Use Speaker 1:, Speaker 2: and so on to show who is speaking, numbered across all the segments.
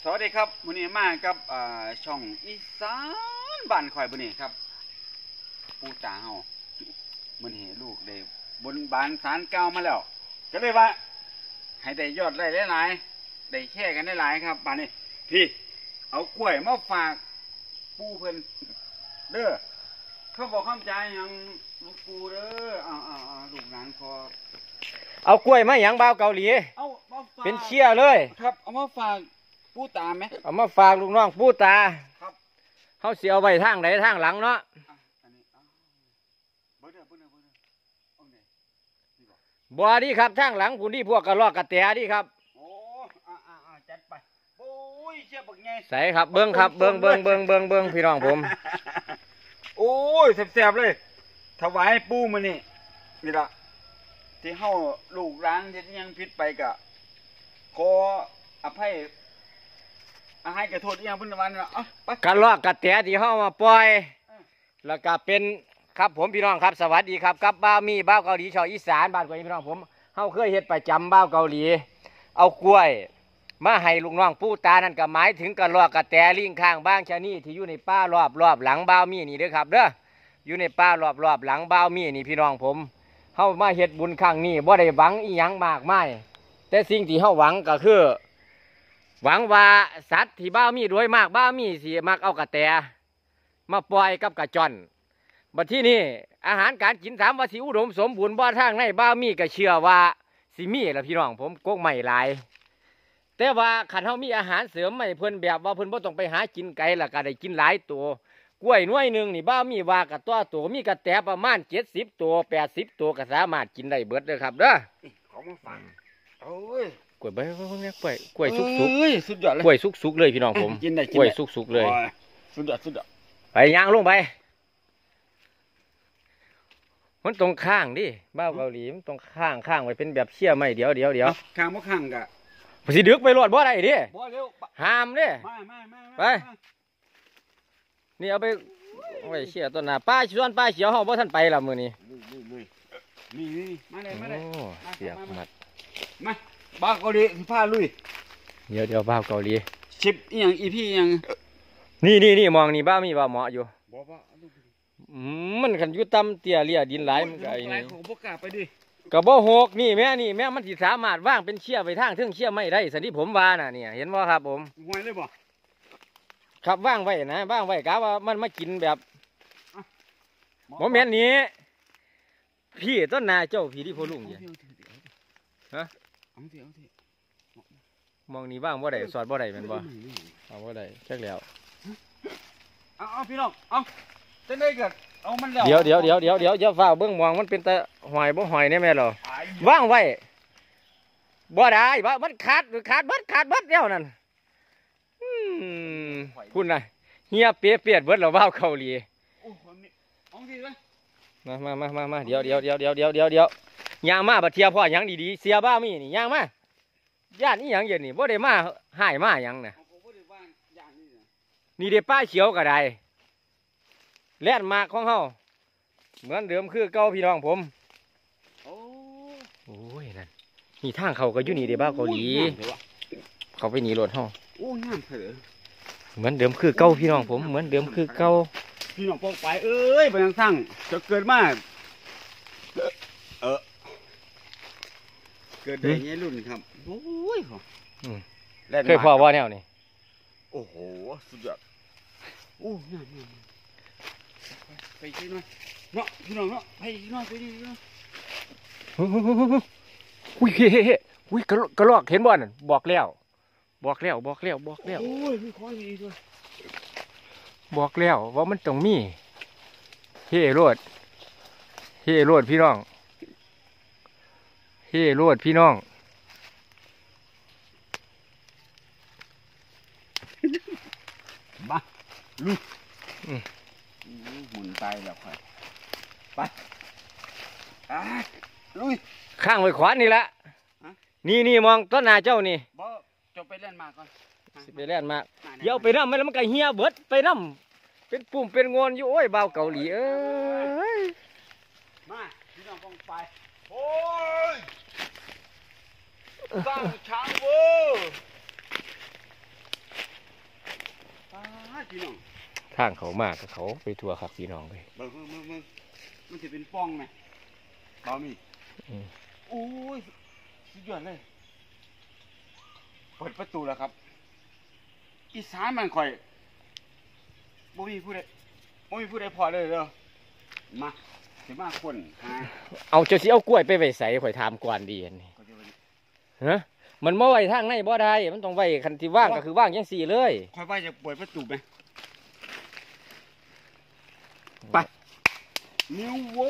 Speaker 1: สวัสดีครับวันนี้มากับช่องอีสานบ้านข่อยบุนี้ครับปู่ตาเฮามื้อนี้ลูกได้บนบานศาลเก่ามาแล้วก็เลยว่าให้ได้ยอดได้หลายๆได้แชร์กันได้หลายครับบ้านนี้พี่เอากล้วยมาฝากปู่เพิ่นเด้อเขาบอกคำใจยังลูกปู่เด้อลูกหลานขอ
Speaker 2: เอากล้วยมาหยังบ่าวเกาหลี
Speaker 1: เอามาฝาก
Speaker 2: เป็นเชี่ยเลย
Speaker 1: ครับเอามาฝากปู่ตาไหม
Speaker 2: เอามาฝากลูกน้องปู่ตา
Speaker 1: ครับ
Speaker 2: เขาเสียเอาไว้ทางไหนทางหลังเนาะบ่ดีครับทางหลังคุณที่พวกกระรอกกระแตดีครับ
Speaker 1: โอ้จัดไปโอ้ยเชี่ยบักไง
Speaker 2: ใส่ครับเบิ้งครับเบิ้งพี่น้องผม
Speaker 1: โอ้ยแซ่บๆเลยถวายปู่มื้อนี้นี่ล่ะที่เฮาลูกร้านที่ยังผิดไปก็ขออภัยให้กระโทษอย่างเพิ่นว่านี่ล่ะไป
Speaker 2: กระรอกกระแตที่เฮามาปล่อยแล้วก็เป็นครับผมพี่น้องครับสวัสดีครับกับบ้าวมีบ้าวเกาหลีชาวอีสานบ้านกวยพี่น้องผมเฮาเคยเฮ็ดประจำบ้าวเกาหลีเอากล้วยมาให้ลูกน้องปู่ตานั่นก็หมายถึงกระรอกกระแตลิงข้างบ้างชะนี่ที่อยู่ในป่ารอบหลังบ้าวมีนี่เด้อครับเด้ออยู่ในป่ารอบหลังบ้าวมีนี่พี่น้องผมเฮามาเฮ็ดบุญครั้งนี้บ่ได้หวังอีหยังมากมายแต่สิ่งที่เฮาหวังก็คือหวังว่าสัตว์ที่บ้าวมีรวยมากบ้าวมีสิมักเอากระแตมาปล่อยกับกระจอนบัดที่นี่อาหารการกินถามว่าสิอุดมสมบูรณ์บ่ทางในบ้าวมีก็เชื่อว่าสิมีล่ะพี่น้องผมกกไม่หลายแต่ว่าคันเฮามีอาหารเสริมไม่เพิ่นแบบว่าเพิ่นบ่ต้องไปหากินไกลแล้วก็ได้กินหลายตัวกล้วยหน่วยหนึ่งนี่บ้าวมีว่ากับตัวมีกระแตประมาณ70ตัว80ตัวก็สามารถกินได้เบิดเด้อครับเด้อ
Speaker 1: ของมาฝากโอ้ย
Speaker 2: กล้วยใบกล้วยสุก
Speaker 1: สุดยอดเลย
Speaker 2: กล้วยสุกเลยพี่น้องผม
Speaker 1: กินได้
Speaker 2: กล้วยสุกเลย
Speaker 1: สุดยอด
Speaker 2: ไปย่างลงไปมันตรงข้างดิบ้าวเกาหลีมันตรงข้างไว้เป็นแบบเชี่ยไม่เดี๋ยว
Speaker 1: ข้างบ่ข้างกะ
Speaker 2: สิดึกไปรอดบ่ได้ดิ
Speaker 1: บ่เร็ว
Speaker 2: ห้ามดิ
Speaker 1: ไป
Speaker 2: นี่เอาไปไว้เชี่ยต้นหน้าป้าชวนป้าเขียวห้องบ่ท่านไปละมื้อนี้
Speaker 1: นี่มาเลย
Speaker 2: เสียบมัด
Speaker 1: มาบ้าวเกาหลีสิพาลุย
Speaker 2: เดี๋ยวบ้าวเกาหลี
Speaker 1: ชิปอีหยังอีพี่อีหยัง
Speaker 2: นี่มองนี่บ้าวมีบ่เหมาะอยู่มันขันอยู่ต่ำเตี้ยเลี่ยดินหลายมันก็ไอ้นี่
Speaker 1: ของพวกกาไปดิ
Speaker 2: ก็บ่หกนี่แม่มันสิสามารถว่างเป็นเชี่ยไปทางเทิงเชี่ยไม่ได้สันที่ผมว่าน่ะเนี่ยเห็นบ่ครับผม
Speaker 1: ห่วยเลยบ่
Speaker 2: ครับว่างไว้นะว่างไว้กะว่ามันมากินแบบโมเมนต์นี้พี่ต้นนาเจ้าพี่ที่พ่อลุงเนี่ยฮะมองนี่ว่างบ่ได้สอดบ่ได้แม่นบ่เอาบ่ได้แค่แล้ว
Speaker 1: เอาพี่น้องเอาจะได้เกิดเอามันแล้ว
Speaker 2: เดี๋ยวฝ้าเบื้องมองมันเป็นแต่หอยบ่หอยเนี่ยแม่หรอว่างไว้บ่ได้บ่มันขาดเบิดเดียวนั่นคุณน่ะเฮียเปียดเบิดเราว่าวเกาหลีมาเดี๋ยวย่างมาบัดเทียพ่อยังดีๆเสียบ้ามีนี่ย่างมาย่านนี่ยังเย็นนี่บ่ได้มาหายมายังน่ะนี่เดี๋ยวป้าเขียวก็ได้แล่นมากของเฮาเหมือนเดิมคือเก่าพี่น้องผมโอ้ยนั่นนี่ทางเขาก็อยู่นี่เดี๋ยวบ้าเกาหลีเขาไปหนีรถเฮา
Speaker 1: โอ้น้ำเถอะ
Speaker 2: เหมือนเดิมคือเก่าพี่น้องผมเหมือนเดิมคือเก่า
Speaker 1: พี่น้องปองไปเอ้ยไปทางสั่งจะเกิดมากเกิดได้ยังรุ่นครับโอ้ย
Speaker 2: เคยพอว่าแนวนี่
Speaker 1: โอ้โหสุดยอดโอ้น้ำไปที่นั่นเนาะพี่น้องเนาะไปที่นั่นไปดิเนาะ
Speaker 2: อุ้ยกระลอกเห็นบ่นั่นบอกแล้วโอ้
Speaker 1: ยมีข้อดีด้วย
Speaker 2: บอกแล้วว่ามันต้องมีเฮ่โรดพี่น้อง
Speaker 1: มาลุยหมุนตายแล้วครับไปลุย
Speaker 2: ข้างไว้ขวานนี่ละนี่มองต้นนาเจ้านี่
Speaker 1: บ่จะไปเล่นมาก่อน
Speaker 2: ไปเล่นมาเดี๋ยวไปน้ำไม่แล้วมันก็เหี่ยเบิดไปน้ำเป็นปุ่มเป็นงอนอยู่โอ้ยบ่าวเกาหลี
Speaker 1: มาพี่น้องฟองไปโอ้ยสร้างช้างเวอร์พี่น้อง
Speaker 2: ทางเขามากก็เขาไปทัวร์ครับพี่น้องเลย
Speaker 1: เบิ่งมันจะเป็นป้องไหมเบามีโอ้ยสุดยอดเลยเปิดประตูแล้วครับอีสานมันข่อยบ่มีผู้ใดพอเลยเด้อมาสิมาคนหา
Speaker 2: เอาเจ้าสิเอากล้วยไปไว้ใส่ข่อยถามก่อนดีอันนี้
Speaker 1: ก็จะเป็น
Speaker 2: ฮะมันบ่ไว้ทางในบ่ได้มันต้องไว้คันที่ว่างก็คือว่างจังสี่เลย
Speaker 1: ข่อยว่าจะเปิดประตูไหมไปนิวโว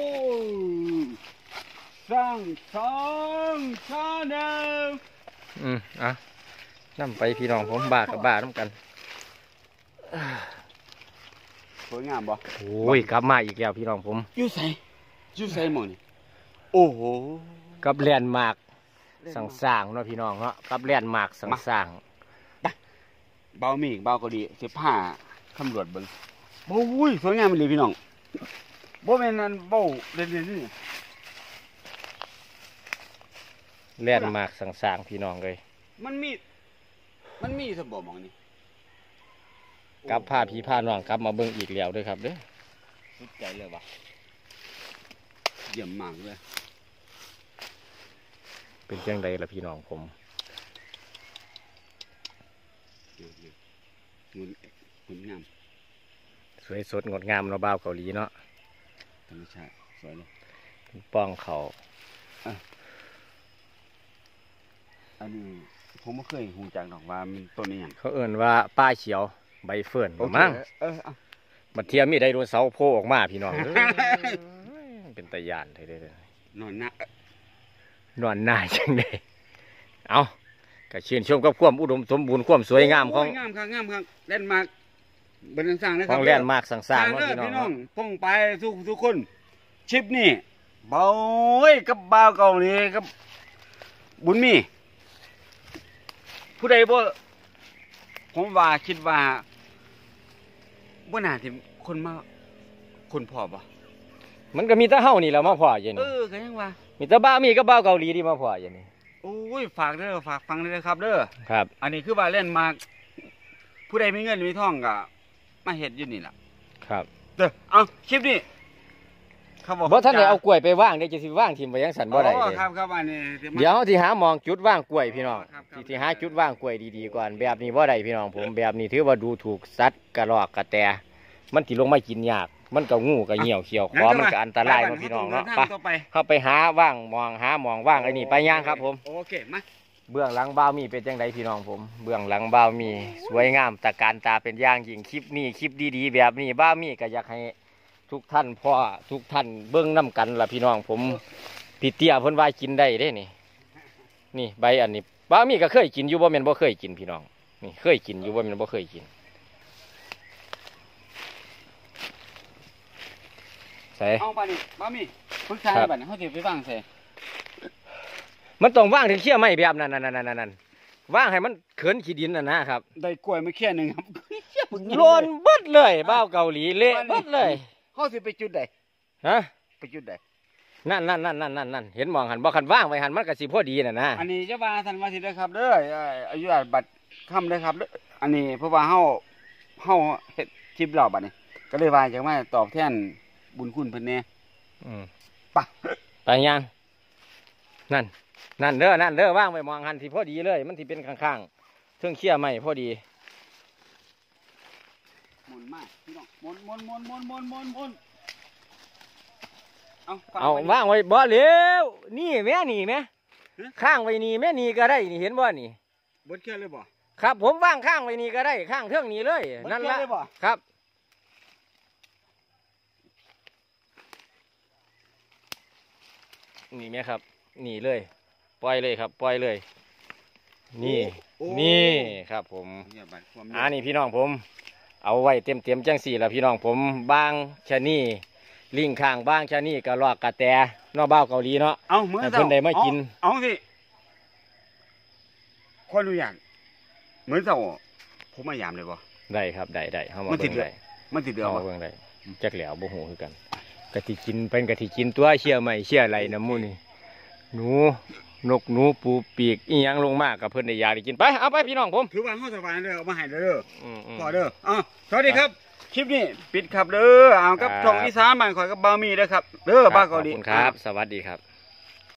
Speaker 1: สร้างชาแนล
Speaker 2: อ่ะนำไปพี่น้องผมบ้ากับบ้าน้ำกัน
Speaker 1: สวยงามบ่
Speaker 2: โอ้ยกลับมาอีกแล้วพี่น้องผม
Speaker 1: อยู่ใส่หมองนี่โอ้โห
Speaker 2: กับแลนด์มาร์คสังสร้างเนาะพี่น้องเนาะกับแลนด์มาร์คสังสร้าง
Speaker 1: เบามีเบาก็ดี15ตำรวจเบิ่งโอ้ยสวยงามเลยพี่น้องบ่แม่นนั่นเบ้าเล่นๆนี่
Speaker 2: แลนด์มาร์คสังสร้างพี่น้องเลย
Speaker 1: มันมีสมบ่หมองนี่
Speaker 2: กลับพาพี่พาน้องกลับมาเบิ่งอีกแล้วด้วยครับเด้อ
Speaker 1: สุดใจเลยว่ะเยี่ยมมากเลย
Speaker 2: เป็นจังไดล่ะพี่น้องผม
Speaker 1: งดงาม
Speaker 2: สวยสดงดงามเนาะบ่าวเกาหลีเนาะ
Speaker 1: ธรรมชาติสวยเลย
Speaker 2: ป้องเขา
Speaker 1: อันนี้ผมไม่เคยหูจักดอกว่ามันต้นนี้หยัง
Speaker 2: เขาเอิ่นว่าป้าเขียวใบเฟิร์นมั้ง
Speaker 1: เอา
Speaker 2: บัดเทียมมีไดโนเสาร์โผล่ออกมาพี่น้องเอ้ยเป็นตะยานเด้อน
Speaker 1: อนนะ
Speaker 2: นอนหน้าจังได๋เอาก็ชื่นชมกับความอุดมสมบูรณ์ความสวยงามของ
Speaker 1: โยงามครับเล่นมากบรรทัดสร้างนะค
Speaker 2: ข
Speaker 1: รั
Speaker 2: อบ งแลนด์มาร์คสังสร้าง
Speaker 1: เด้อ
Speaker 2: เนาะพี่น้อง
Speaker 1: พี่น้อง
Speaker 2: เนาะ
Speaker 1: ป้องไปทุกคนชิปนี่เบาเอ้ยกับบ่าวเก่านี่กับบุญมีผู้ใดบ่ผมว่าคิดว่าบ่น่าสิคนพ่อบ่
Speaker 2: มันก็มีแต่เฮานี่แหละมาพ่ออย่าง
Speaker 1: เอ
Speaker 2: นี้
Speaker 1: อก็ยังว่า
Speaker 2: มีแต่บ้ามีกับบ้าวเกาหลีที่มาพ่ออย่างนี้
Speaker 1: โอ้ยฝากเด้อฝากฟังเด้อครับเด้อ
Speaker 2: ครับ
Speaker 1: อันนี้คือว่าเล่นมากผู้ใดมีเงินมีทองก็มาเฮ็ดอยู่นี่ล่ะ
Speaker 2: ครับ
Speaker 1: เด้อเอาคลิปนี้ครับ
Speaker 2: บ่ท่านได้เอากล้วยไปว่างได้จะสิว่างทิ่มไว้จังซั่นบ่ได้
Speaker 1: อ๋อ
Speaker 2: เด้
Speaker 1: ครับอันนี้สิมา
Speaker 2: เดี๋ยวเฮาสิหาหมองจุดว่างกล้วยพี่น้อง
Speaker 1: ครับ
Speaker 2: สิหาจุดว่างกล้วยดีๆก่อนแบบนี้บ่ได้พี่น้องผมแบบนี้ถือว่าดูถูกสัตว์กระรอกกระแตมันสิลงมากินยากมันก็งูก็เหี่ยวเขียวขอมันก็อันตรายเนาะพี่น้องเนาะ
Speaker 1: ไป
Speaker 2: ไปเข้าไปหาว่างมองหาหมองว่างไอ้นี่ไปย่างครับผม
Speaker 1: โอเคมา
Speaker 2: เบื้องหลังบ่าวมีเป็นจังไดพี่น้องผม เบื้องหลังบ่าวมีสวยงามตะการตาเป็นอย่างยิ่งคลิปนี้คลิปดีๆแบบนี้บ่าวมีก็อยากให้ทุกท่านพ่อทุกท่านเบื้องน้ำกันล่ะพี่น้องผมพี่เตี้ยเพิ่นว่ากินได้เด้นี่นี่ใบอันนี้บ่าวมีก็เคยกินอยู่บ่แม่นบ่เคยกินพี่น้องนี่เคยกินอยู่บ่แม่นบ่เคยกินใส่
Speaker 1: เอาไปนี่บ่มีปรึกษาบัดนี้เฮาสิไปฟังใส่
Speaker 2: มันต้องว่างถึงเขี้ยไม้แบบนั้นว่างให้มันเขินขี้ดินน่ะนะครับ
Speaker 1: ได้กล้วยมาแค่นึงครับเชี่ยพึ่ง
Speaker 2: โลนเบิดเลยบ้าวเกาหลีเละเบิดเลย
Speaker 1: เฮาสิไปจุดใด
Speaker 2: ฮะ
Speaker 1: ไปจุดใด
Speaker 2: นั่นเห็นมองหันบ่คันว่างไว้หันมันก็สิพอดีน่ะนะ
Speaker 1: อันนี้จะว่าท่านว่าสิเด้อครับเด้ออายุบัตรค่ำเด้อครับเด้ออันนี้เพราะว่าเฮาเฮ็ดคลิปแล้วบัดนี้ ก็เลยว่าจังว่าตอบแทนบุญคุณเพิ่นแน่
Speaker 2: อืม
Speaker 1: ไป
Speaker 2: ไปยังนั่นเด้อว่างไว้มองหันสิพอดีเลย มันสิเป็นข้างๆเทิงเขี้ยไม้พอดี
Speaker 1: หมุนมาพี่น้องหมุนเอา
Speaker 2: เอาว่างไว้บ่เหลวนี่แม่นี่แม่ข้างไว้นี่แม่นี่ก็ได้นี่เห็นบ่นี่
Speaker 1: บดแค่เลยบ่
Speaker 2: ครับผมว่างข้างไว้นี่ก็ได้ข้างเทิงนี่เลยนั่นละ
Speaker 1: เบิดแค่เลยบ่
Speaker 2: ครับนี่แม่ครับ นี่เลย ปล่อยเลยครับ ปล่อยเลย นี่
Speaker 1: โอ้
Speaker 2: นี่ครับผม
Speaker 1: เนี่ยบัตรความ
Speaker 2: นี่พี่น้องผม เอาไว้เต็มจังสี่ละพี่น้องผมบางชะนี่ลิงข้างบางชะนี่กระรอกกระแตนอกบ้าวเกาหลีเนาะ
Speaker 1: เอามื้อ
Speaker 2: ให้เพิ่นได้มากิน
Speaker 1: เอาสิขออนุญาตเหมือนเจ้าผมมายามเลยบ่
Speaker 2: ได้ครับได้เฮามา
Speaker 1: มันสิ
Speaker 2: เบิ่ง
Speaker 1: เดือ
Speaker 2: ได้
Speaker 1: มันสิเดือ
Speaker 2: เฮา
Speaker 1: บ่
Speaker 2: มาเบิ่งได้จักแหล้วบ่ฮู้คือกันกะทิกินเป็นกะทิกินตัวเชี่ยใหม่เชี่ยไรน้ำมูนี่หนูนกหนูปูปีกอีหยังลงมากกับเพิ่นได้อยากได้กินไปเอาไปพี่น้องผม
Speaker 1: ถือว่าเฮาสบายเด้อเอามาให้เด้อ
Speaker 2: อืม
Speaker 1: พอเด้อสวัสดีครับคลิปนี้ปิดครับเด้อเอากับช่องอีสานบ้านข่อยกับบ่าวมีเด้อครับเด้อบ้านเกาหลี
Speaker 2: ขอบคุณครับ สวัสดีครับ